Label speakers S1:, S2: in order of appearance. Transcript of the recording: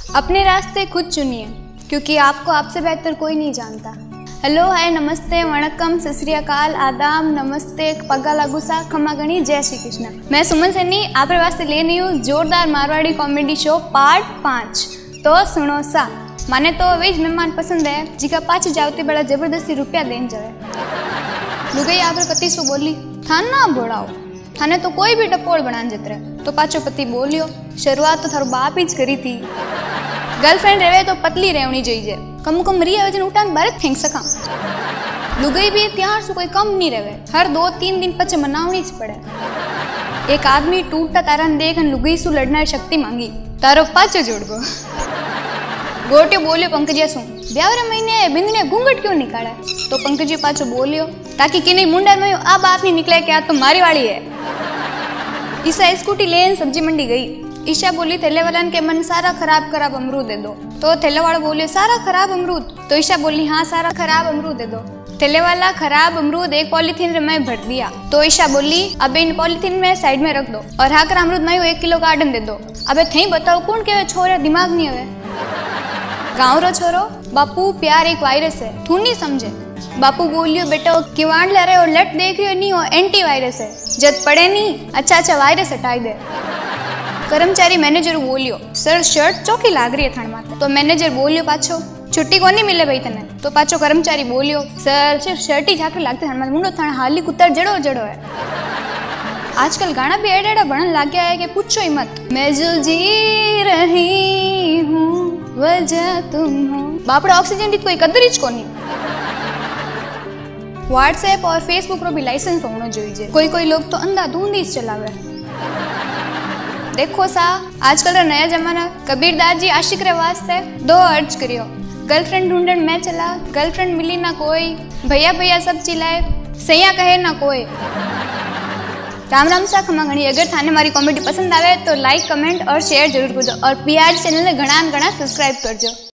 S1: अपने रास्ते खुद चुनिए, क्योंकि आपको आपसे बेहतर कोई नहीं जानता। हेलो, हाय, नमस्ते, वणकम, सत श्री अकाल, आदाब, नमस्ते, पगा लागूसा, खमा गणी, जय श्री कृष्ण। मैं सुमन सैनी आप वास्ते लेनी हूँ जोरदार मारवाड़ी कॉमेडी शो पार्ट 5। तो सुनो सा। माने तो वे मेहमान पसंद है जिका पाछे जावती बड़ा जबरदस्ती रुपया देन जावे। लुगाई आपरे पति सु बोली, थान ना बोलाओ, थाने तो कोई भी टपोल बनान जतरे। तो पाछो पति बोलियो, शुरुआत तो थारो बाप ही ज करी थी। गर्लफ्रेंड रहे तो पतली रहनी चाहिए, कम कम री वजन उठान बारे फेंक सका। लुगाई भी त्यार से कोई कम नहीं रहे, हर 2-3 दिन पचे मनावनी ज पड़े। एक आदमी टूटता तारन देख लुगाई सु लड़ना शक्ति मांगी, तारो पाछो जोड़गो। गोटियो बोलियो पंकजिया सु, ब्यावरे महीने बिंदने घूंघट क्यों निकाले? तो पंकजियो पाछो बोलियो, ताकि किने मुंडा में आ बात नहीं निकले क्या तो मारी वाली है। ईशा स्कूटी लेन सब्जी मंडी गई। ईशा बोली, थैले वालन के मन सारा खराब अमरूद दे दो। तो थैले वाला बोलियो, सारा खराब अमरूद? तो ईशा बोली, हाँ सारा खराब अमरूद दे दो। थैले वाला खराब अमरूद एक पॉलीथीन में भर दिया। तो ईशा बोली, अब इन पॉलीथीन में साइड में रख दो और हाकर अमरूद में 1 किलो गार्डन दे दो। अबे थई बताओ कौन के छोरे दिमाग नहीं हवे? गाँव रो छोरो, बापू प्यार एक वायरस है, तू नहीं समझे। बापू बोलियो, बेटा किवाड़ ले रहे और लट देख रही हो नहीं, वो एंटी वायरस है, जब पड़े नहीं अच्छा वायरस हटाई दे। कर्मचारी मैनेजर बोलियो, सर शर्ट चौकी लाग रही है थान माते। तो मैनेजर बोलियो पाछो, छुट्टी को नहीं मिले भाई तने। तो पाछो कर्मचारी बोलियो, सर शर्ट ही झाकर लागते थान माते, मुंडो थान हाली कुत्तर जड़ो है। आजकल गाना भी एड़ा बनन लाग गया है कि पूछो ही मत। मैं जो जी रही हूँ वजह तुम हो। बापड़ा ऑक्सीजन की कोई कदर ही कोनी। व्हाट्सएप और फेसबुक रो भी लाइसेंस होना चाहिए। कोई लोग तो अंधाधुंधी चलावे। देखो सा, आजकल का नया जमाना, कबीरदास जी आशिक रे वास्ते 2 अर्ज करियो। गर्लफ्रेंड ढूंढन में चला, गर्लफ्रेंड मिली ना कोई, भैया सब चिल्लाए, सैया कहे ना कोई। राम सा खमा गणी। अगर थाने मारी कॉमेडी पसंद आवे तो लाइक, कमेंट और शेयर जरूर करजो और पीआर चैनल ने घना सब्सक्राइब करजो।